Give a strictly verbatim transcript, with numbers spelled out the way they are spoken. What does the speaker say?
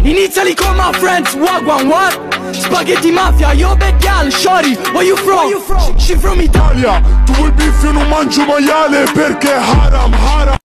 Iniziali con my friends, wagwan, what? Spaghetti mafia, yo bad gal, shorty, where you from? Where you from? She from Italia. Tu vuoi beef, io non mangio maiale perché haram, haram.